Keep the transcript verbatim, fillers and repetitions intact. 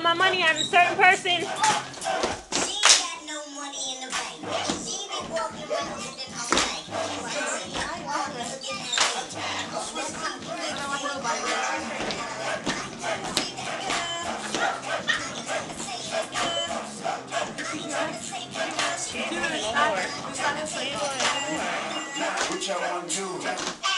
my money on a certain person. Which I want to do.